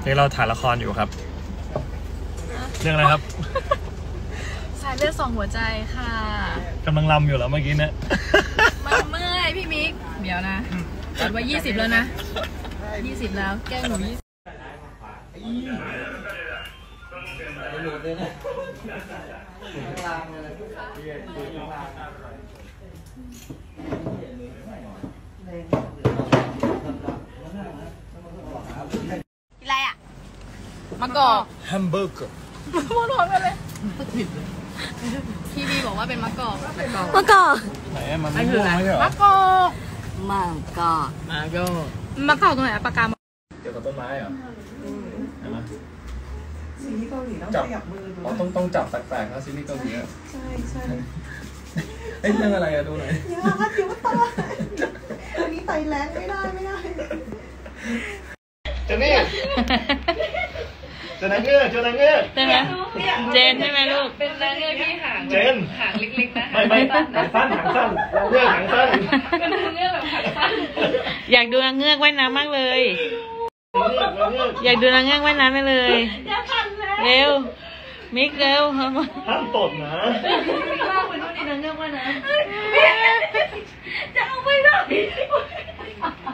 นี่เราถ่ายละครอยู่ครับเรื่องอะไรครับสายเลือดสองหัวใจค่ะกำลังรำอยู่แล้วเมื่อกี้เนี่ยมันเมื่อยพี่มิกเดี๋ยวนะจัดไว้20แล้วนะ20แล้วแก้หนู20อะไรอ่ะมะกอกแฮมเบอร์เกอร์พูดพร้อมกันเลยพี่บีบอกว่าเป็นมะกอกมะกอกไหนมันไม่ม่วงไม่ใช่เหรอมะกอกมะกอกมะกอกตรงไหนปากกาเกี่ยวกับต้นไม้เหรอใช่ไหมซีรีส์เกาหลีต้องขยับมือดูต้องจับแปลกๆนะซีรีส์เกาหลีใช่เอ้ยเรื่องอะไรอะดูหน่อยยากอยู่ตาอันนี้ไตแรงไม่ได้เจนนี่เจนนางเงือกใช่ไหมเจนใช่ไหมลูกเป็นนางเงือกที่หางเล็กๆนะไม่หางสั้นเงือกหางสั้นเป็นนางเงือกแบบหางสั้นอยากดูนางเงือกว่ายน้ำมากเลยอยากดูนางเงือกว่ายน้ำไปเลยเร็วมิกเร็วห้ามตดนะลากไปนู่นนี่นางเงือกว่ายน้ำจะเอาไปได้